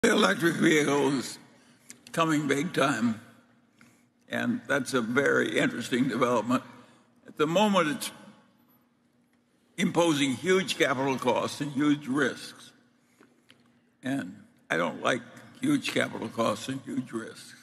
The electric vehicle is coming big time, and that's a very interesting development. At the moment, it's imposing huge capital costs and huge risks. And I don't like huge capital costs and huge risks.